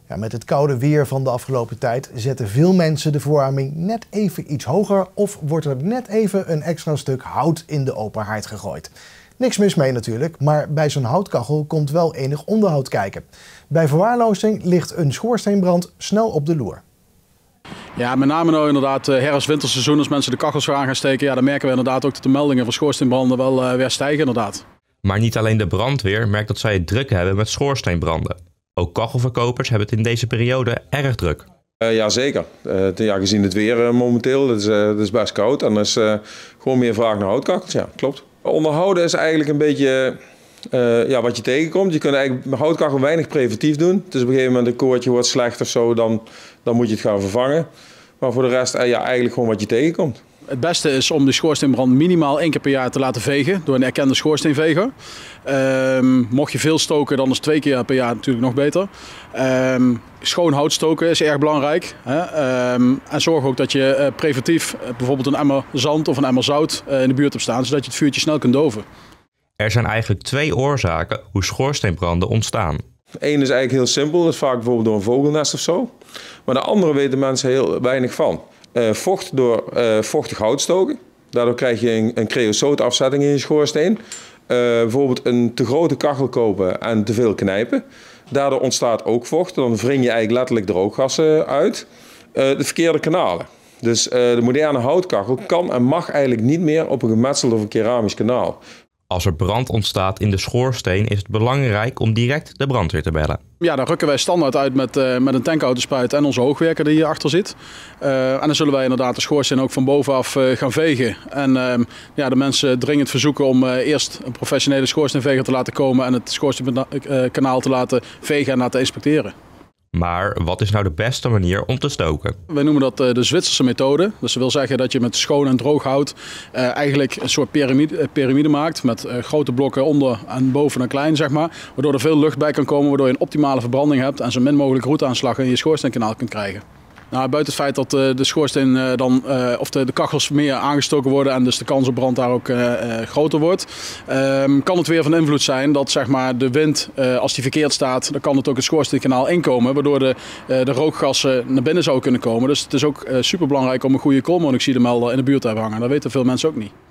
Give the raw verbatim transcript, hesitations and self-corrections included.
Ja, met het koude weer van de afgelopen tijd zetten veel mensen de verwarming net even iets hoger of wordt er net even een extra stuk hout in de open haard gegooid. Niks mis mee natuurlijk, maar bij zo'n houtkachel komt wel enig onderhoud kijken. Bij verwaarlozing ligt een schoorsteenbrand snel op de loer. Ja, met name nou inderdaad herfst-winterseizoen, als mensen de kachels weer aan gaan steken, ja, dan merken we inderdaad ook dat de meldingen van schoorsteenbranden wel uh, weer stijgen inderdaad. Maar niet alleen de brandweer merkt dat zij het druk hebben met schoorsteenbranden. Ook kachelverkopers hebben het in deze periode erg druk. Uh, Jazeker. Uh, ja, gezien het weer uh, momenteel, het is, uh, het is best koud en er is uh, gewoon meer vraag naar houtkachels. Ja, klopt. Onderhouden is eigenlijk een beetje uh, ja, wat je tegenkomt. Je kunt eigenlijk met houtkachel weinig preventief doen. Het is op een gegeven moment een koordje wordt slecht of zo, dan, dan moet je het gaan vervangen. Maar voor de rest uh, ja, eigenlijk gewoon wat je tegenkomt. Het beste is om de schoorsteenbrand minimaal één keer per jaar te laten vegen door een erkende schoorsteenveger. Um, mocht je veel stoken, dan is twee keer per jaar natuurlijk nog beter. Um, schoon hout stoken is erg belangrijk. Hè? Um, en zorg ook dat je uh, preventief uh, bijvoorbeeld een emmer zand of een emmer zout uh, in de buurt hebt staan, zodat je het vuurtje snel kunt doven. Er zijn eigenlijk twee oorzaken hoe schoorsteenbranden ontstaan. Eén is eigenlijk heel simpel, dat is vaak bijvoorbeeld door een vogelnest of zo. Maar de andere weten mensen heel weinig van. Uh, vocht door uh, vochtig hout stoken. Daardoor krijg je een, een creosootafzetting in je schoorsteen. Uh, bijvoorbeeld een te grote kachel kopen en te veel knijpen. Daardoor ontstaat ook vocht. Dan wring je eigenlijk letterlijk de rookgassen uit. Uh, de verkeerde kanalen. Dus uh, de moderne houtkachel kan en mag eigenlijk niet meer op een gemetseld of een keramisch kanaal. Als er brand ontstaat in de schoorsteen is het belangrijk om direct de brandweer te bellen. Ja, dan rukken wij standaard uit met, uh, met een tankautospuit en onze hoogwerker die hierachter zit. Uh, en dan zullen wij inderdaad de schoorsteen ook van bovenaf uh, gaan vegen. En uh, ja, de mensen dringend verzoeken om uh, eerst een professionele schoorsteenveger te laten komen en het schoorsteenkanaal te laten vegen en laten inspecteren. Maar wat is nou de beste manier om te stoken? Wij noemen dat uh, de Zwitserse methode. Dus dat wil zeggen dat je met schoon en droog hout uh, eigenlijk een soort piramide, uh, piramide maakt. Met uh, grote blokken onder en boven en klein, zeg maar. Waardoor er veel lucht bij kan komen, waardoor je een optimale verbranding hebt en zo min mogelijk roetaanslag in je schoorsteenkanaal kunt krijgen. Nou, buiten het feit dat uh, de schoorsteen uh, dan, uh, of de, de kachels meer aangestoken worden en dus de kans op brand daar ook uh, uh, groter wordt, uh, kan het weer van invloed zijn dat zeg maar, de wind, uh, als die verkeerd staat, dan kan het ook het schoorsteenkanaal inkomen, waardoor de, uh, de rookgassen naar binnen zouden kunnen komen. Dus het is ook uh, super belangrijk om een goede koolmonoxidemelder in de buurt te hebben hangen. Dat weten veel mensen ook niet.